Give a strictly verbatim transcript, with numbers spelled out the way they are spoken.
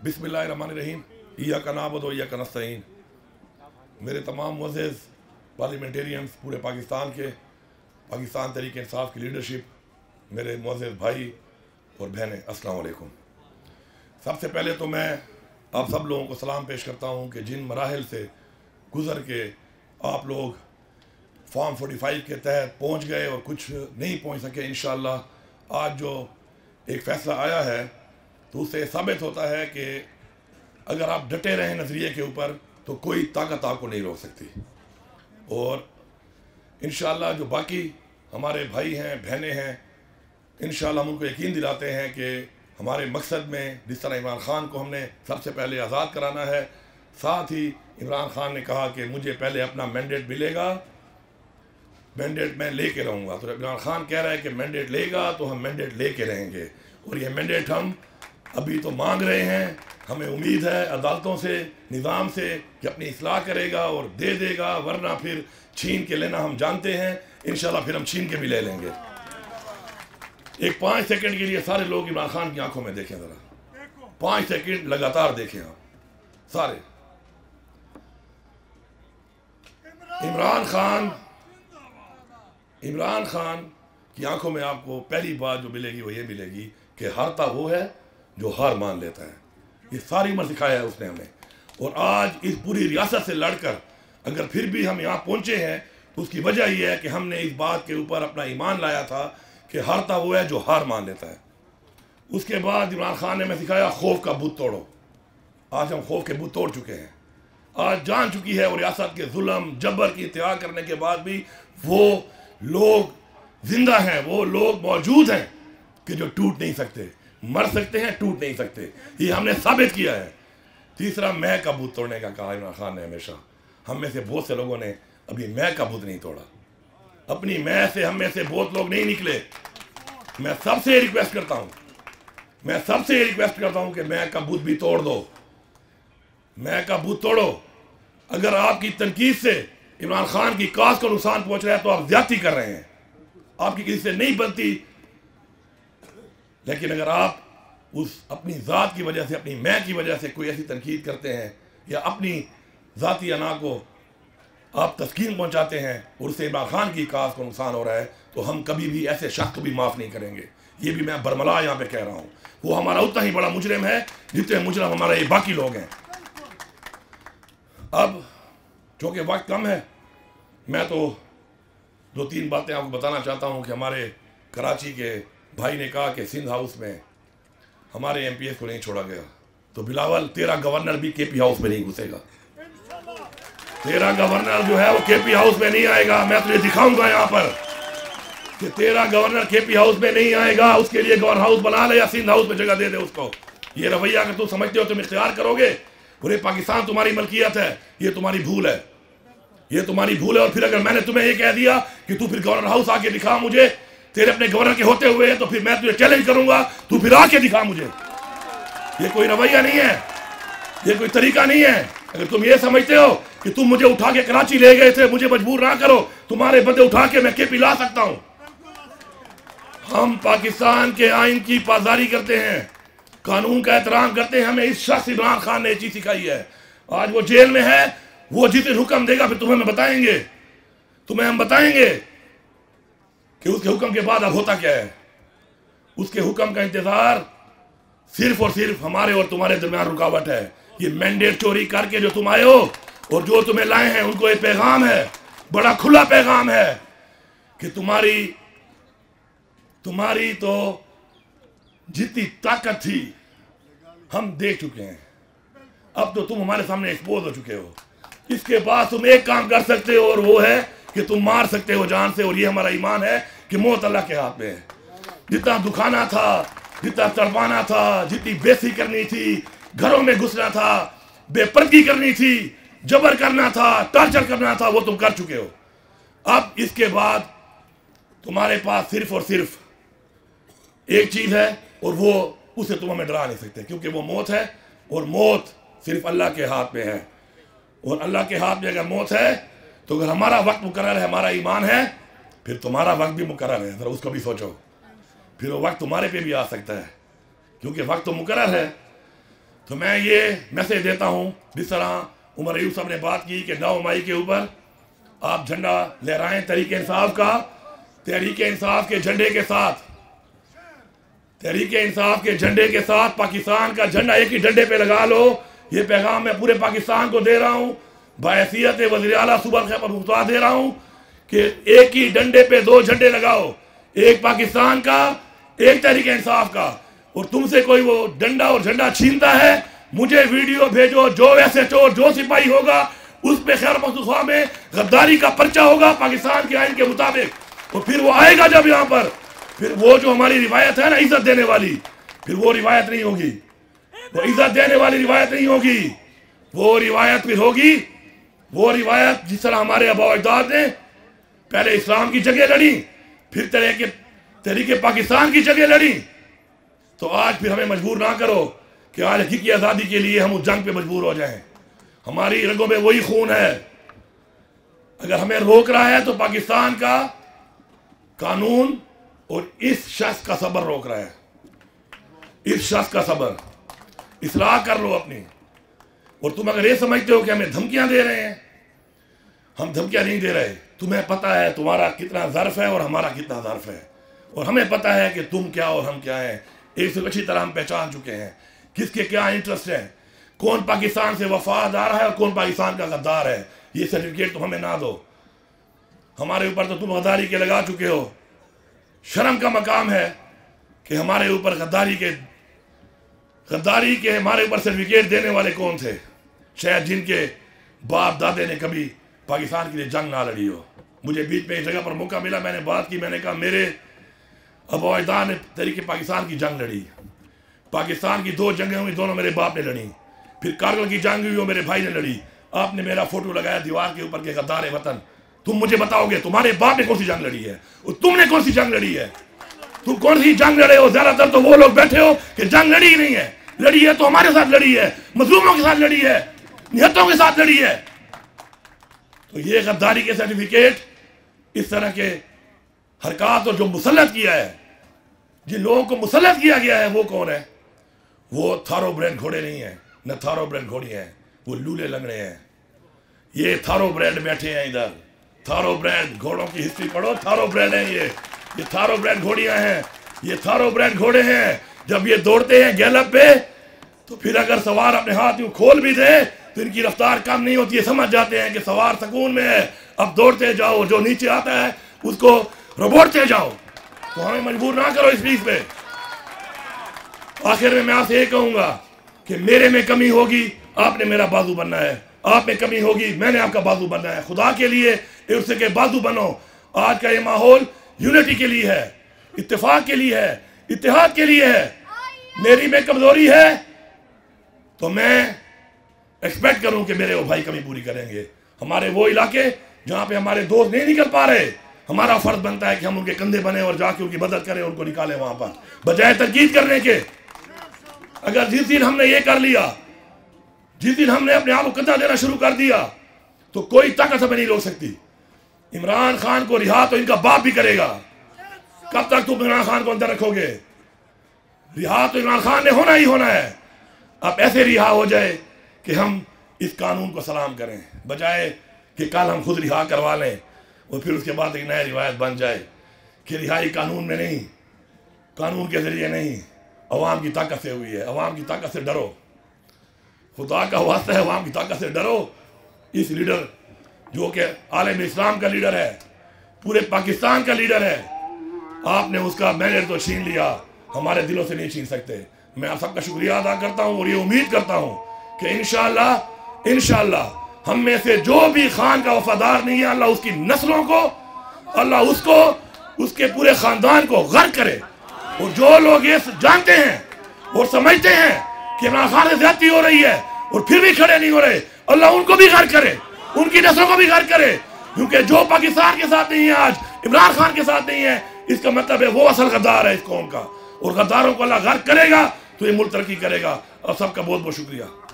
बिस्मिल्लाहिर्रहमानिर्रहीम। इय्याका नअबुदु व इय्याका नस्तईन। मेरे तमाम मुअज़्ज़िज़ पार्लियामेंटेरियंस पूरे पाकिस्तान के, पाकिस्तान तहरीक इंसाफ की लीडरशिप, मेरे मुअज़्ज़िज़ भाई और बहनें, अस्सलाम वालेकुम। सबसे पहले तो मैं आप सब लोगों को सलाम पेश करता हूँ कि जिन मराहिल से गुज़र के आप लोग फॉर्म फोर्टी फाइव के तहत पहुँच गए और कुछ नहीं पहुँच सके, इंशाअल्लाह आज जो एक फ़ैसला आया है तो उससे साबित होता है कि अगर आप डटे रहें नज़रिए के ऊपर तो कोई ताकत आपको नहीं रोक सकती। और इंशाअल्लाह जो बाकी हमारे भाई हैं, बहनें हैं, इंशाअल्लाह हम उनको यकीन दिलाते हैं कि हमारे मकसद में जिस तरह इमरान ख़ान को हमने सबसे पहले आज़ाद कराना है, साथ ही इमरान ख़ान ने कहा कि मुझे पहले अपना मैंडेट मिलेगा, मैंडेट मैं लेके रहूँगा। तो इमरान ख़ान कह रहा है कि मैंडेट लेगा तो हम मैंडेट लेके रहेंगे। और ये मैंडेट हम अभी तो मांग रहे हैं, हमें उम्मीद है अदालतों से, निज़ाम से कि अपनी इस्लाह करेगा और दे देगा, वरना फिर छीन के लेना हम जानते हैं। इंशाल्लाह फिर हम छीन के भी ले लेंगे। एक पाँच सेकंड के लिए सारे लोग इमरान खान की आंखों में देखें, ज़रा पाँच सेकंड लगातार देखें आप सारे। इमरान खान इमरान खान की आंखों में आपको पहली बात जो मिलेगी वो ये मिलेगी कि हारता वो है जो हार मान लेता है। ये सारी उम्र सिखाया है उसने हमें। और आज इस पूरी रियासत से लड़कर अगर फिर भी हम यहाँ पहुँचे हैं तो उसकी वजह यह है कि हमने इस बात के ऊपर अपना ईमान लाया था कि हारता वो है जो हार मान लेता है। उसके बाद इमरान खान ने हमें सिखाया खौफ का बुत तोड़ो। आज हम खौफ के बुत तोड़ चुके हैं। आज जान चुकी है और रियासत के जुल्म जबर की इंतहा करने के बाद भी वो लोग जिंदा हैं, वो लोग मौजूद हैं कि जो टूट नहीं सकते। मर सकते हैं, टूट नहीं सकते। ये हमने साबित किया है। तीसरा, मैं का बुत तोड़ने का कहा इमरान खान ने हमेशा। हम में से बहुत से लोगों ने अभी मैं का बुत नहीं तोड़ा। अपनी मैं से हम में से बहुत लोग नहीं निकले। मैं सबसे रिक्वेस्ट करता हूं मैं सबसे रिक्वेस्ट करता हूं कि मैं का बुत भी तोड़ दो। मैं का बुत तोड़ो। अगर आपकी तनकीद से इमरान खान की काज को नुकसान पहुंच रहा है तो आप ज्यादती कर रहे हैं। आपकी किसी से नहीं बनती, लेकिन अगर आप उस अपनी ज़ात की वजह से, अपनी मैं की वजह से कोई ऐसी तनकीद करते हैं या अपनी ज़ाती अना को आप तस्कीन पहुंचाते हैं और उससे इमरान खान की काज को नुकसान हो रहा है, तो हम कभी भी ऐसे शख्स को भी माफ़ नहीं करेंगे। ये भी मैं बरमला यहाँ पे कह रहा हूँ। वो हमारा उतना ही बड़ा मुजरिम है जितने मुजरिम हमारा ये बाकी लोग हैं। अब चूँकि वक्त कम है, मैं तो दो तीन बातें आपको बताना चाहता हूँ कि हमारे कराची के भाई ने कहा कि सिंध हाउस में हमारे एम पी एस को नहीं छोड़ा गया, तो बिलावल तेरा गवर्नर भी के पी हाउस में नहीं घुसेगा। तेरा गवर्नर जो है वो के पी हाउस में नहीं आएगा। मैं तुझे दिखाऊंगा यहाँ पर कि तेरा गवर्नर के पी हाउस में नहीं आएगा। उसके लिए गवर्नर हाउस बना ले या सिंध हाउस में जगह दे दे उसको। ये रवैया अगर तुम समझते हो तुम इख्तियार करोगे, पूरे पाकिस्तान तुम्हारी मलकियत है, ये तुम्हारी भूल है। ये तुम्हारी भूल है। और फिर अगर मैंने तुम्हें ये कह दिया कि तू फिर गवर्नर हाउस आके दिखा मुझे, तेरे अपने गवर्नर के होते हुए, तो फिर मैं तुझे चैलेंज करूंगा, तू फिर आके दिखा मुझे। ये कोई रवैया नहीं है, ये कोई तरीका नहीं है। अगर तुम ये समझते हो कि तुम मुझे उठा के कराची ले गए थे, मुझे मजबूर ना करो, तुम्हारे बंदे उठा के मैं केपी ला सकता हूं। हम पाकिस्तान के आइन की पासदारी करते हैं, कानून का एहतराम करते हैं। हमें इस शख्स इमरान खान ने ये चीज सिखाई है। आज वो जेल में है, वो जिस दिन हुक्म देगा फिर तुम्हें हम बताएंगे तुम्हें हम बताएंगे कि उसके हुक्म के बाद अब होता क्या है। उसके हुक्म का इंतजार सिर्फ और सिर्फ हमारे और तुम्हारे दरमियान रुकावट है। ये मैंडेट चोरी करके जो तुम आए हो और जो तुम्हें लाए हैं, उनको एक पैगाम है, बड़ा खुला पैगाम है कि तुम्हारी तुम्हारी तो जितनी ताकत थी हम देख चुके हैं। अब तो तुम हमारे सामने एक्सपोज हो चुके हो। इसके बाद तुम एक काम कर सकते हो और वो है कि तुम मार सकते हो जान से। और ये हमारा ईमान है कि मौत अल्लाह के हाथ में है। जितना दुखाना था, जितना तड़पाना था, जितनी बेइज्जती करनी थी, घरों में घुसना था, बेपर्दगी करनी थी, जबर करना था, टॉर्चर करना था, वो तुम कर चुके हो। अब इसके बाद तुम्हारे पास सिर्फ और सिर्फ एक चीज है और वो उसे तुम हमें डरा नहीं सकते, क्योंकि वो मौत है। और मौत सिर्फ अल्लाह के हाथ में है। और अल्लाह के हाथ में अगर मौत है तो अगर हमारा वक्त मुकर्रर है, हमारा ईमान है, फिर तुम्हारा वक्त भी मुकर्रर है। जरा उसको भी सोचो। फिर वो वक्त तुम्हारे पे भी आ सकता है, क्योंकि वक्त तो मुकर्रर है। तो मैं ये मैसेज देता हूँ, जिस तरह उमर अयूब साहब ने बात की कि नौ मई के ऊपर आप झंडा लहराएं तहरीक इंसाफ का, तहरीक इंसाफ के झंडे के साथ, तहरीक इंसाफ के झंडे के साथ पाकिस्तान का झंडा एक ही झंडे पे लगा लो। ये पैगाम मैं पूरे पाकिस्तान को दे रहा हूँ, बाहैसियत वज़ीर आला सूबा खैबर पख्तूनख्वा दे रहा हूँ कि एक ही डंडे पे दो झंडे लगाओ, एक पाकिस्तान का, एक तहरीक इंसाफ का। और तुमसे कोई वो डंडा और झंडा छीनता है, मुझे वीडियो भेजो, जो वैसे चोर जो सिपाही होगा उस पे खैबर पख्तूनख्वा में गद्दारी का पर्चा होगा पाकिस्तान के आइन के मुताबिक। और फिर वो आएगा जब यहाँ पर, फिर वो जो हमारी रिवायत है ना इज्जत देने वाली, फिर वो रिवायत नहीं होगी, वो इज्जत देने वाली रिवायत नहीं होगी। वो रिवायत फिर होगी वो रिवायत जिस तरह हमारे आबा अजदाद ने पहले इस्लाम की जगह लड़ी, फिर तरह के तहरीके पाकिस्तान की जगह लड़ी। तो आज फिर हमें मजबूर ना करो कि आज हकीकी आज़ादी के लिए हम उस जंग पे मजबूर हो जाएं। हमारी रगों में वही खून है। अगर हमें रोक रहा है तो पाकिस्तान का कानून और इस शख्स का सब्र रोक रहा है, इस शख्स का सब्र। इस्लाह कर लो अपनी। और तुम अगर ये समझते हो कि हमें धमकियां दे रहे हैं, हम धमकियां नहीं दे रहे। तुम्हें पता है तुम्हारा कितना ज़र्फ है और हमारा कितना ज़र्फ है, और हमें पता है कि तुम क्या और हम क्या हैं। एक से अच्छी तरह हम पहचान चुके हैं किसके क्या इंटरेस्ट है, कौन पाकिस्तान से वफादार है और कौन पाकिस्तान का गद्दार है। ये सर्टिफिकेट तुम हमें ना दो, हमारे ऊपर तो तुम गद्दारी के लगा चुके हो। शर्म का मकाम है कि हमारे ऊपर गद्दारी के गद्दारी के हमारे ऊपर सर्टिफिकेट देने वाले कौन थे? शायद जिनके बाप दादे ने कभी पाकिस्तान के लिए जंग ना लड़ी हो। मुझे बीच में एक जगह पर मौका मिला, मैंने बात की, मैंने कहा मेरे आबा अजदाद ने तहरीके पाकिस्तान की जंग लड़ी, पाकिस्तान की दो जंगें हुई, दोनों मेरे बाप ने लड़ी, फिर कारगिल की जंग हुई वो मेरे भाई ने लड़ी। आपने मेरा फोटो लगाया दीवार के ऊपर के गद्दार वतन। तुम मुझे बताओगे तुम्हारे बाप ने कौन सी जंग लड़ी है और तुमने कौन सी जंग लड़ी है? तुम कौन सी जंग लड़े हो? ज्यादातर तो वो लोग बैठे हो कि जंग लड़ी ही नहीं है। लड़ी है तो हमारे साथ लड़ी है, मजलूमों के साथ लड़ी है, निहत्तों के साथ लड़ी है। तो ये गद्दारी के सर्टिफिकेट, इस तरह के हरकत और जो मुसल्लत किया है, जिन लोगों को मुसल्लत किया गया है, वो कौन है? वो थारो ब्रेड घोड़े नहीं है, न थारो ब्रेड घोड़ी है, वो लूले लंगड़े हैं। ये थारो ब्रेड बैठे हैं इधर। थारो ब्रेड घोड़ों की हिस्ट्री पढ़ो, थारो ब्रेड है ये ये थारो ब्रेड घोड़ियां हैं, ये थारो ब्रेड घोड़े हैं। जब ये दौड़ते हैं गैलप पे तो फिर अगर सवार अपने हाथ यूं खोल भी दे तो इनकी रफ्तार कम नहीं होती है। समझ जाते हैं कि सवार सकून में है, अब दौड़ते जाओ, जो नीचे आता है उसको रोबोटते जाओ। तो हमें मजबूर ना करो इस बीच पे। आखिर में मैं आपसे ये कहूंगा कि मेरे में कमी होगी, आपने मेरा बाजू बनना है, आप में कमी होगी, मैंने आपका बाजू बनना है। खुदा के लिए उससे के बाजू बनो। आज का ये माहौल यूनिटी के लिए है, इत्तेफाक के लिए है, इत्तेहाद के लिए है। मेरी में कमजोरी है तो मैं एक्सपेक्ट करूं कि मेरे वो भाई कमी पूरी करेंगे। हमारे वो इलाके जहां पे हमारे दोस्त नहीं निकल पा रहे, हमारा फर्ज बनता है कि हम उनके कंधे बने और जाके उनकी मदद करें, उनको निकालें वहां पर, बजाय तरकीब करने के। अगर जिस दिन हमने ये कर लिया, जिस दिन हमने अपने आप को कंधा देना शुरू कर दिया, तो कोई ताकत हमें नहीं रोक सकती। इमरान खान को रिहा तो इनका बाप भी करेगा। कब तक तुम इमरान खान को अंदर रखोगे? रिहा तो इमरान खान ने होना ही होना है। अब ऐसे रिहा हो जाए कि हम इस कानून को सलाम करें, बजाय कि कल हम खुद रिहा करवा लें और फिर उसके बाद एक नया रिवायत बन जाए कि रिहाई कानून में नहीं, कानून के जरिए नहीं, अवाम की ताकत से हुई है। अवाम की ताकत से डरो, खुदा का वास्ता है, अवाम की ताकत से डरो। इस लीडर जो कि आलम इस्लाम का लीडर है, पूरे पाकिस्तान का लीडर है, आपने उसका मैंडेट तो छीन लिया, हमारे दिलों से नहीं छीन सकते। मैं आप सबका शुक्रिया अदा करता हूँ और ये उम्मीद करता हूँ कि इंशाअल्लाह इंशाअल्लाह हम में से जो भी खान का वफादार नहीं है, अल्लाह उसकी नस्लों को, अल्लाह उसको, उसके पूरे खानदान को गर्क करे। और जो लोग ये जानते हैं और समझते हैं कि इमरान खान से ज्यादती हो रही है और फिर भी खड़े नहीं हो रहे, अल्लाह उनको भी गर्क करे, उनकी नस्लों को भी गर्क करे। क्योंकि जो पाकिस्तान के साथ नहीं है आज, इमरान खान के साथ नहीं है, इसका मतलब है वो असल गद्दार है इस कौम का। और गद्दारों को अल्लाह गर्क करेगा तो ये मुल्क तरक्की करेगा। और सबका बहुत बहुत शुक्रिया।